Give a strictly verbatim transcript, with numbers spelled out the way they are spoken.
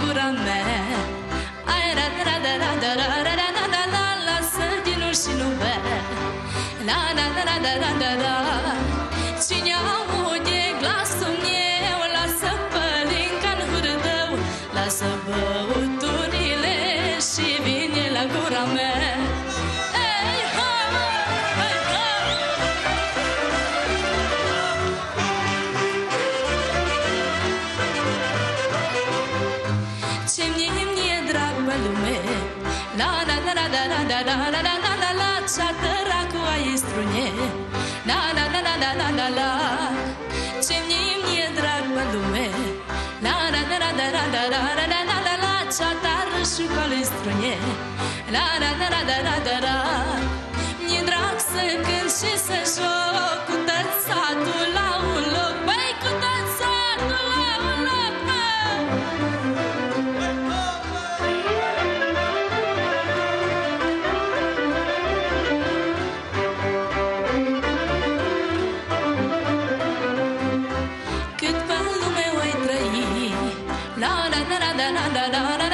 gura mea. Ai ra ra ra ra ra ra ra ra ra ra ra, lasă dinul și nu bea. La la la la la la la la. Cine aude glasul meu, lasă pălinca-n hârdău, lasă băuturile și vine la gura mea. Ei, ha, ei, ha. Ce mi-e drag pe lume, la la la la la la la la la la la la, cea tăracu ai strune. La la la la la la la la. Ce mi-e drag pe lume, la la la la la la la la la la la la, cea tarășu ca-l strune. La la la la la la la la. Mi-e drag să cânt și să joc cu tot satul la un loc, băi, cu tot satul la un loc, bă. Cât pe lume voi trăi, la la la la la la la la la.